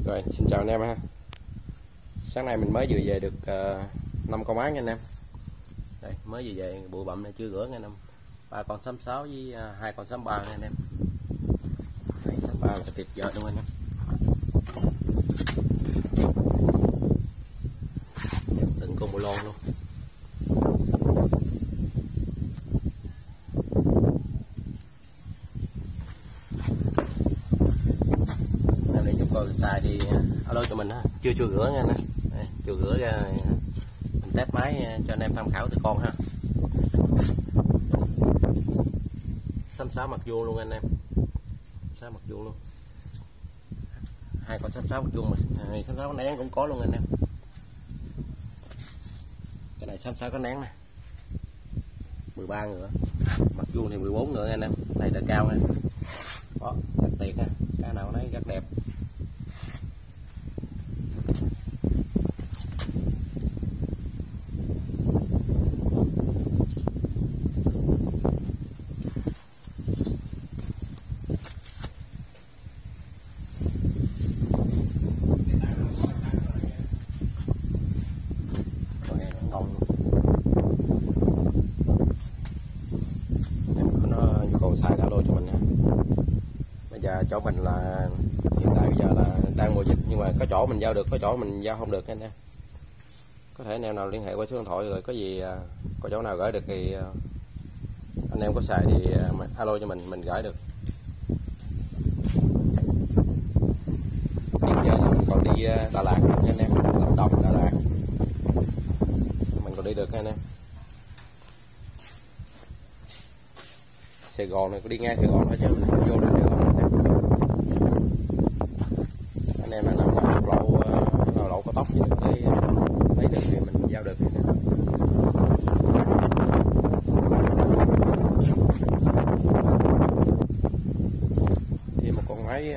Rồi, xin chào anh em ha. Sáng nay mình mới vừa về được 5 con mái nha anh em. Đây, mới vừa về bụi bặm này chưa rửa nha anh em. 3 con xám 6 với 2 con xám 3 nha anh em. Đây, xám 3 là tuyệt vời luôn anh em. Từng con bộ lon luôn. Coi xài thì alo cho mình ha, chưa rửa nha anh. Đây, chưa rửa ra mình test máy cho anh em tham khảo từ con ha. Xám 6 mặt vuông luôn anh em, 6 mặt vuông luôn, 2 con xám 6 mặt vuông mà xám 6 có nén cũng có luôn anh em. Cái này xám 6 có nén nè, 13 nữa, mặt vuông thì 14 nữa anh em. Này là cao nè, đó đặc biệt ha, cái nào đấy rất đẹp. Xài đã luôn cho mình ha. Bây giờ chỗ mình là hiện tại bây giờ là đang mùa dịch, nhưng mà có chỗ mình giao được, có chỗ mình giao không được anh em. Có thể anh em nào liên hệ qua số điện thoại, rồi có gì có chỗ nào gửi được thì anh em có xài thì alo cho mình gửi được. Hiện giờ mình còn đi Đà Lạt nha anh em, Lâm Đồng, Đà Lạt mình còn đi được nha anh em. Sài Gòn này có đi ngang Sài Gòn thôi chứ mình không vô được Sài Gòn này. Anh em là nằm lộ có tóc gì có thể lấy được thì mình giao được. Thì một con máy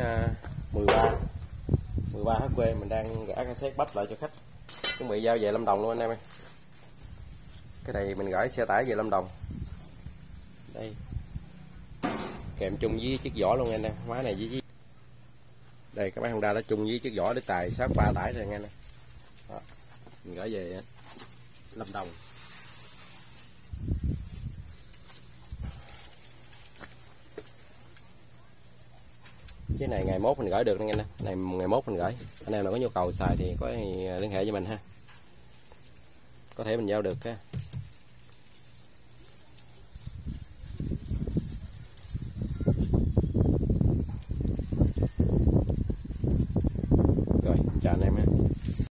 13 HP mình đang gã cassette bắp lại cho khách, chuẩn bị giao về Lâm Đồng luôn anh em ơi. Cái này mình gửi xe tải về Lâm Đồng đây, kèm chung với chiếc vỏ luôn anh em. Máy này với đây các máy Honda đã chung với chiếc vỏ để tài 63 tải rồi nha anh em. Đó, mình gửi về Lâm Đồng. Chiếc này ngày mốt mình gửi được nha anh em. Này ngày mốt mình gửi. Anh em nào có nhu cầu xài thì có liên hệ với mình ha, có thể mình giao được ha. Chào anh em ha.